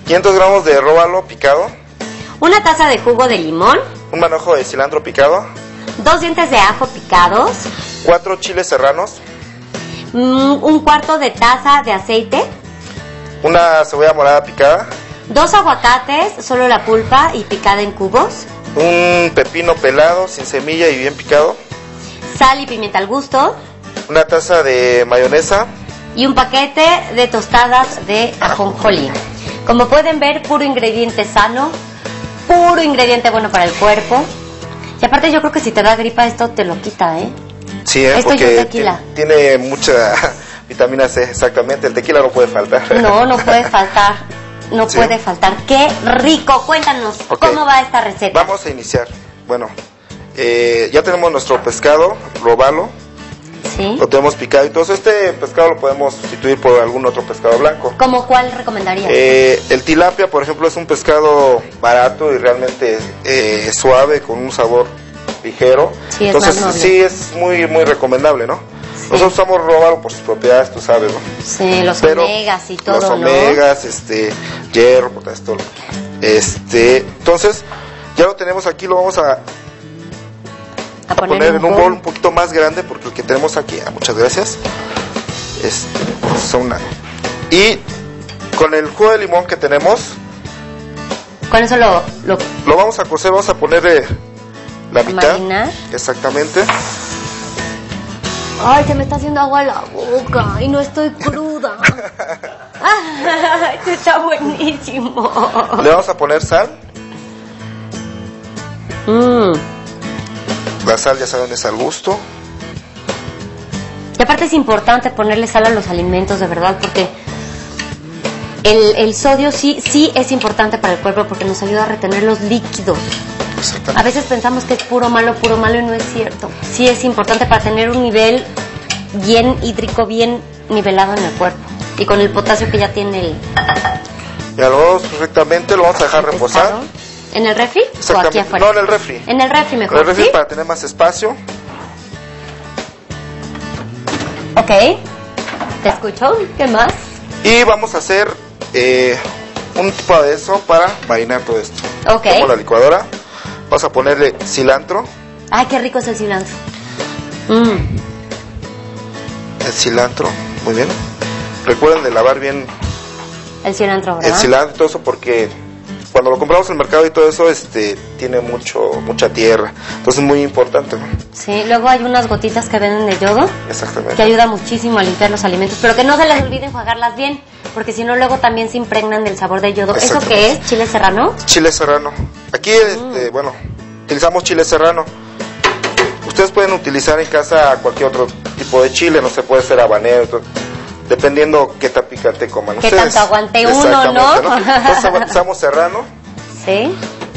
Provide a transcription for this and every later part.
500 gramos de róbalo picado. Una taza de jugo de limón. Un manojo de cilantro picado. 2 dientes de ajo picados. 4 chiles serranos. Un cuarto de taza de aceite. Una cebolla morada picada. 2 aguacates, solo la pulpa y picada en cubos. Un pepino pelado, sin semilla y bien picado. Sal y pimienta al gusto. Una taza de mayonesa. Y un paquete de tostadas de ajonjolí. Como pueden ver, puro ingrediente sano, puro ingrediente bueno para el cuerpo. Y aparte yo creo que si te da gripa esto te lo quita, ¿eh? Sí, esto porque es tequila. Tiene mucha vitamina C, exactamente. El tequila no puede faltar. No puede faltar. No Sí. puede faltar. ¡Qué rico! Cuéntanos, Okay. ¿cómo va esta receta? Vamos a iniciar. Bueno, ya tenemos nuestro pescado, robalo. ¿Sí? Lo tenemos picado y todo eso. Este pescado lo podemos sustituir por algún otro pescado blanco. ¿Cómo cuál recomendarías? El tilapia, por ejemplo, es un pescado barato y realmente suave, con un sabor ligero. Sí, es entonces más noble. sí es muy recomendable, ¿no? Sí. Nosotros usamos robalo por sus propiedades, tú sabes, ¿no? Sí, los Pero omegas y todo, los ¿no? omegas, hierro, potasio, todo. Entonces ya lo tenemos aquí, lo vamos a poner en un bol un poquito más grande, porque el que tenemos aquí, muchas gracias, y con el jugo de limón que tenemos, Con eso lo lo vamos a cocer, vamos a ponerle la mitad, marinar. exactamente. Ay, se me está haciendo agua la boca y no estoy cruda. Ay, esto está buenísimo. Le vamos a poner sal. La sal, ya saben, es al gusto. Y aparte es importante ponerle sal a los alimentos, de verdad, porque el sodio sí es importante para el cuerpo, porque nos ayuda a retener los líquidos. A veces pensamos que es puro malo y no es cierto. Sí es importante para tener un nivel bien hídrico, bien nivelado en el cuerpo. Y con el potasio que ya tiene el Ya lo vamos perfectamente, lo vamos a dejar reposar. pescado. ¿En el refri o aquí Exactamente. afuera? No, en el refri. En el refri mejor, En el refri ¿sí? para tener más espacio. Ok. ¿Te escucho? ¿Qué más? Y vamos a hacer un tipo de eso para marinar todo esto. Ok. Como la licuadora. Vamos a ponerle cilantro. Ay, qué rico es el cilantro. El cilantro, muy bien. Recuerden de lavar bien El cilantro, ¿verdad? el cilantro y todo eso, porque cuando lo compramos en el mercado y todo eso, tiene mucha tierra. Entonces es muy importante, ¿no? Sí, luego hay unas gotitas que venden de yodo Exactamente. que ayuda muchísimo a limpiar los alimentos, pero que no se les olvide enjuagarlas bien, porque si no luego también se impregnan del sabor del yodo. ¿Eso qué es? ¿Chile serrano? Chile serrano. Aquí, bueno, utilizamos chile serrano. Ustedes pueden utilizar en casa cualquier otro tipo de chile, no se puede ser habanero, todo, dependiendo qué tan picante coman ¿Qué ustedes. tanto aguante uno, no? Entonces usamos serrano. Sí.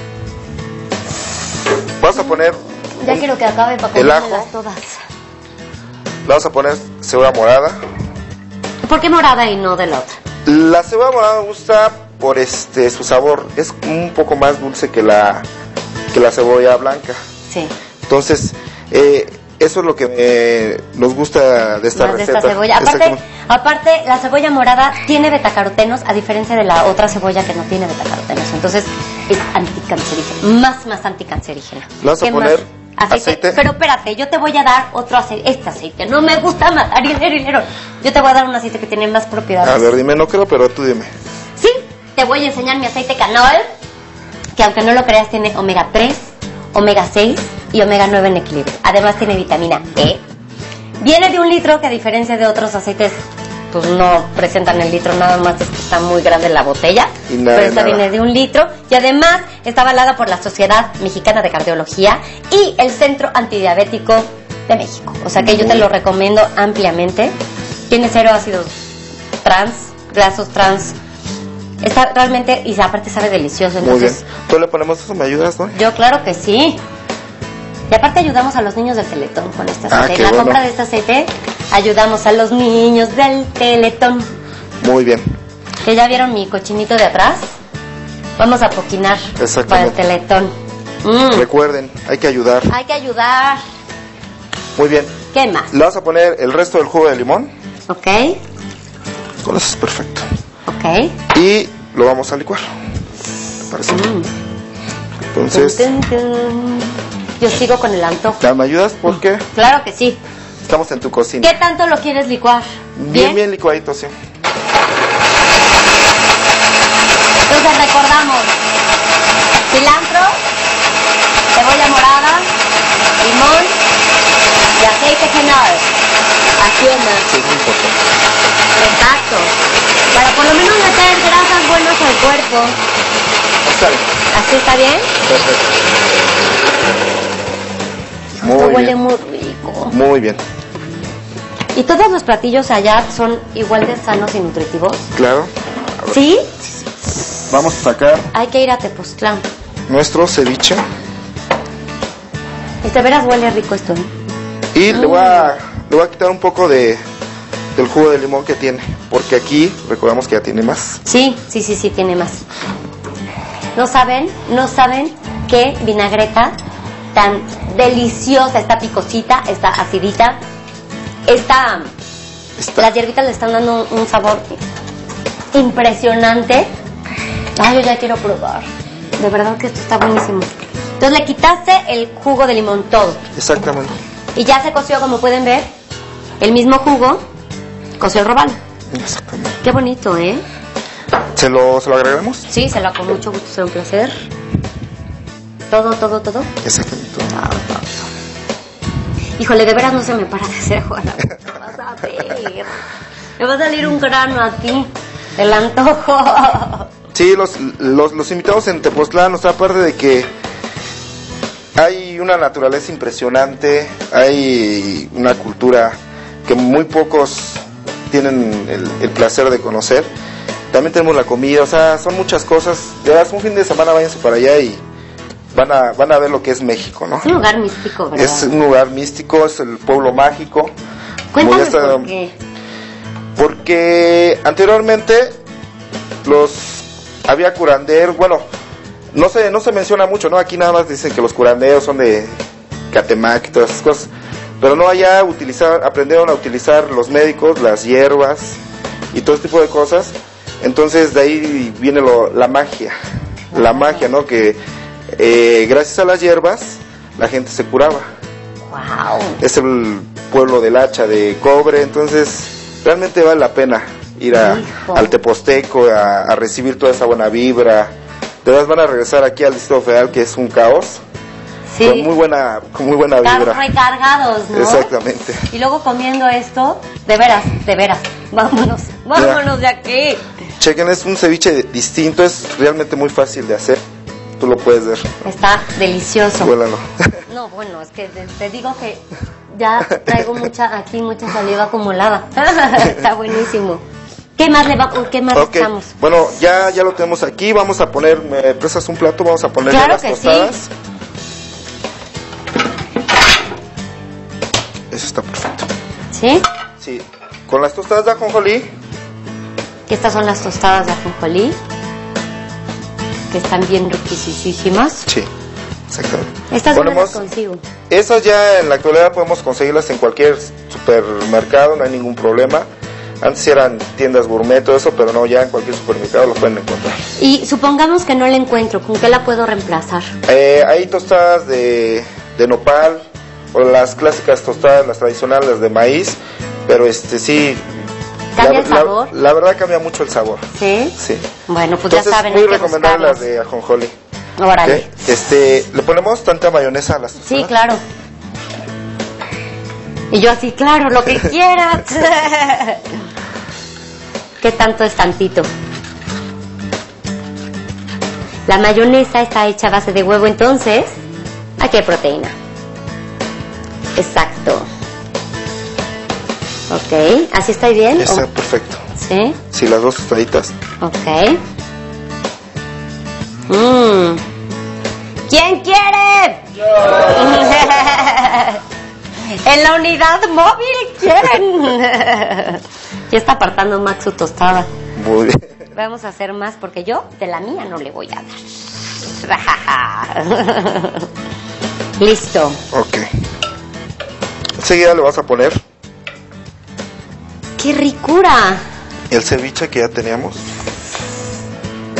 Vamos a poner Ya quiero que acabe para el comérmelas ajo. todas. Le vamos a poner cebolla morada. ¿Por qué morada y no de la otra? La cebolla morada me gusta por su sabor, es un poco más dulce que la cebolla blanca. Sí. Entonces, eso es lo que nos gusta de esta Más de receta. esta cebolla. Aparte, la cebolla morada tiene betacarotenos, a diferencia de la otra cebolla que no tiene betacarotenos. Entonces, es anticancerígena. Más anticancerígena. Le vamos a ¿Qué poner más? Aceite. Pero espérate, yo te voy a dar otro aceite. Este aceite. No me gusta más. Hilero. Yo te voy a dar un aceite que tiene más propiedades. A ver, dime, no creo, pero tú dime. Sí, te voy a enseñar mi aceite canola, que aunque no lo creas tiene omega 3, omega 6 y omega 9 en equilibrio. Además tiene vitamina E. Viene de 1 litro, que a diferencia de otros aceites, pues no presentan el litro, nada más es que está muy grande la botella. Y nada, pero esta nada. viene de 1 litro y además está avalada por la Sociedad Mexicana de Cardiología y el Centro Antidiabético de México. O sea que yo te lo recomiendo ampliamente. Tiene 0 ácidos trans, grasos trans. Está realmente, y aparte sabe delicioso. Muy bien. Entonces, ¿Tú le ponemos eso? ¿Me ayudas, no? yo claro que sí. Y aparte ayudamos a los niños del Teletón con este aceite. qué La bueno. compra de este aceite ayudamos a los niños del Teletón. Muy bien. Que ya vieron mi cochinito de atrás. Vamos a poquinar para el Exactamente. Teletón. Recuerden, hay que ayudar. Hay que ayudar. Muy bien. ¿Qué más? Le vamos a poner el resto del jugo de limón. Ok, Con eso es perfecto. ok. Y lo vamos a licuar. ¿Te parece? Entonces, yo sigo con el antojo. ¿me ayudas? ¿Por qué? Claro que sí. Estamos en tu cocina. ¿Qué tanto lo quieres licuar? Bien licuadito, sí. Entonces recordamos: cilantro, cebolla morada, limón y aceite general. Así es, ¿no? Sí, es muy importante. Exacto. Para por lo menos meter grasas buenas al cuerpo. Está bien. ¿Así está bien? Perfecto. Muy Esto huele bien. muy rico. Muy bien. ¿Y todos los platillos allá son igual de sanos y nutritivos? Claro. A ver. ¿Sí? Vamos a sacar Hay que ir a Tepoztlán. nuestro ceviche. Y de veras huele rico esto, ¿eh? Y le voy a quitar un poco del jugo de limón que tiene. Porque aquí, recordamos que ya tiene más. Sí, tiene más. No saben qué vinagreta tan deliciosa, esta picosita, esta acidita, las hierbitas le están dando un sabor impresionante. Ay, yo ya quiero probar. De verdad que esto está buenísimo. Entonces le quitaste el jugo de limón todo. Exactamente. Y ya se coció, como pueden ver, el mismo jugo coció el robalo. Exactamente. Qué bonito, ¿eh? ¿Se lo agregamos? Sí, se lo hago con mucho gusto, será un placer. Todo. Exactamente. Híjole, de veras no se me para de hacer, Juana. ¿Qué vas a hacer? Me va a salir un grano a ti. El antojo. Sí, los invitados en Tepoztlán, o sea, aparte de que hay una naturaleza impresionante, hay una cultura que muy pocos tienen el placer de conocer. También tenemos la comida, o sea, son muchas cosas. De verdad, un fin de semana váyanse para allá y van a ver lo que es México, ¿no? Es un lugar místico, ¿verdad? Es un lugar místico, es el pueblo mágico. Cuéntame por qué. Porque anteriormente había curanderos, bueno, no se menciona mucho, ¿no? Aquí nada más dicen que los curanderos son de Catemac y todas esas cosas. Pero no, allá aprendieron a utilizar los médicos, las hierbas y todo este tipo de cosas. Entonces de ahí viene la magia, ¿no? Que gracias a las hierbas la gente se curaba. Wow. Es el pueblo del hacha de cobre, entonces realmente vale la pena ir al Teposteco a recibir toda esa buena vibra. De verdad van a regresar aquí al Distrito Federal, que es un caos. Sí. Con muy buena Están vibra. recargados, ¿no? Exactamente. Y luego comiendo esto, de veras. Vámonos de aquí. Chequen, es un ceviche distinto, es realmente muy fácil de hacer. Tú lo puedes ver. Está delicioso. Huélalo. No, bueno, es que te digo que ya traigo mucha saliva acumulada. Está buenísimo. ¿Qué más Okay. echamos? Bueno, ya lo tenemos aquí. Vamos a poner, ¿me prestas un plato? Vamos a poner Claro las que tostadas. sí. Eso está perfecto. ¿Sí? Sí. Con las tostadas de ajonjolí. Estas son las tostadas de ajonjolí, que están bien riquísimas. Sí, exactamente. Estas no las consigo. Esas ya en la actualidad podemos conseguirlas en cualquier supermercado, no hay ningún problema. Antes eran tiendas gourmet, todo eso, pero no, ya en cualquier supermercado lo pueden encontrar. Y supongamos que no la encuentro, ¿con qué la puedo reemplazar? Hay tostadas de nopal, o las clásicas tostadas, las tradicionales, las de maíz, pero sí... ¿Cambia el sabor? La verdad cambia mucho el sabor. ¿Sí? Sí. Bueno, pues entonces, ya saben, muy hay que recomendable buscarlas. las de ajonjolí. Órale. ¿Le ponemos tanta mayonesa a las tostadas? Sí, claro. Y yo así, claro, lo que quieras. ¿Qué tanto es tantito? La mayonesa está hecha a base de huevo, entonces aquí hay proteína. Exacto. Ok, ¿así está bien? Está perfecto. ¿Sí? Sí, las dos tostaditas. Ok. ¿Quién quiere? Yo. En la unidad móvil quieren. Ya está apartando Max su tostada. Muy bien. Vamos a hacer más porque yo de la mía no le voy a dar. Listo. Ok. Enseguida le vas a poner ¡Qué ricura! el ceviche que ya teníamos.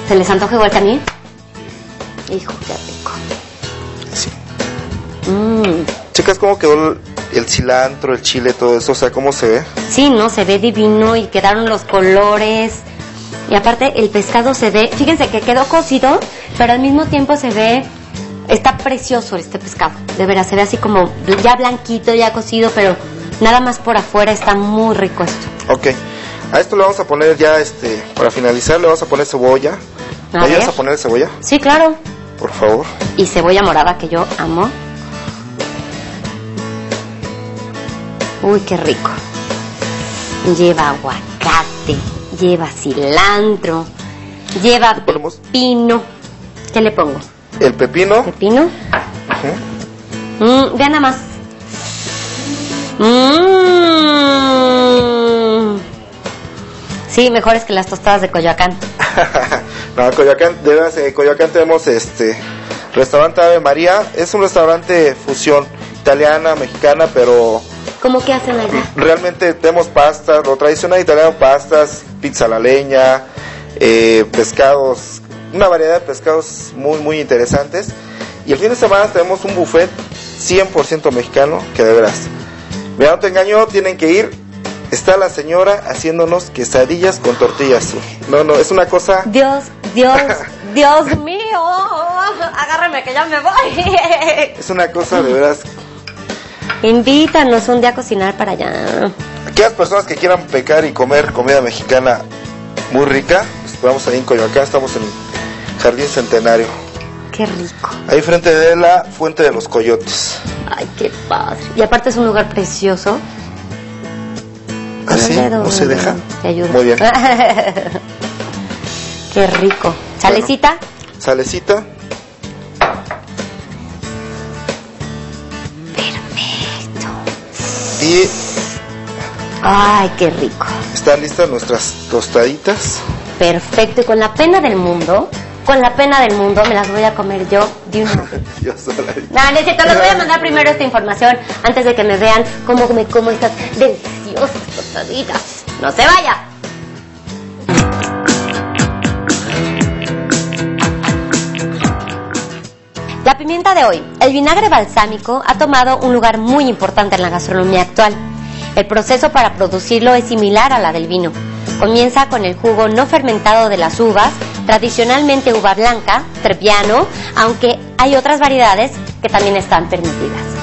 ¿Se les antoja igual que a mí? Hijo, qué rico. Sí. Chicas, ¿cómo quedó el cilantro, el chile, todo eso? O sea, ¿cómo se ve? Sí, no, se ve divino y quedaron los colores. Y aparte el pescado se ve, fíjense que quedó cocido, pero al mismo tiempo se ve, está precioso este pescado. De veras, se ve así como ya blanquito, ya cocido, pero nada más por afuera, está muy rico esto. Ok. A esto le vamos a poner ya, para finalizar, le vamos a poner cebolla. ¿Me ayudas a poner cebolla? Sí, claro. Por favor. Y cebolla morada, que yo amo. Uy, qué rico. Lleva aguacate, lleva cilantro, lleva pepino. ¿Qué le pongo? El pepino. ¿Pepino? Vean nada más. Sí, mejores que las tostadas de Coyoacán. No, Coyoacán, de veras, en Coyoacán tenemos restaurante Ave María. Es un restaurante fusión italiana, mexicana, pero... ¿Cómo que hacen allá? Realmente tenemos pastas, lo tradicional italiano, pastas, pizza a la leña, pescados, una variedad de pescados muy, muy interesantes. Y el fin de semana tenemos un buffet 100% mexicano, que de veras, mira, no te engaño, tienen que ir. Está la señora haciéndonos quesadillas con tortilla azul. No, es una cosa... Dios mío, agárrame que ya me voy. Es una cosa de veras... Invítanos un día a cocinar para allá. Aquellas personas que quieran pecar y comer comida mexicana muy rica, estamos ahí en Coyoacán, estamos en Jardín Centenario. Qué rico. Ahí frente de la Fuente de los Coyotes. Ay, qué padre. Y aparte es un lugar precioso. ¿Ah, sí? ¿No se deja? Te ayudo. Muy bien. Qué rico. ¿Salecita? Bueno, salecita. Perfecto. Y... ay, qué rico. Están listas nuestras tostaditas. Perfecto. Y con la pena del mundo me las voy a comer yo de una vez. Yo sola. No, necesito, les voy a mandar primero esta información antes de que me vean cómo me como estas deliciosas tostaditas. ¡No se vaya! La pimienta de hoy. El vinagre balsámico ha tomado un lugar muy importante en la gastronomía actual. El proceso para producirlo es similar a la del vino. Comienza con el jugo no fermentado de las uvas, tradicionalmente uva blanca, Trebbiano, aunque hay otras variedades que también están permitidas.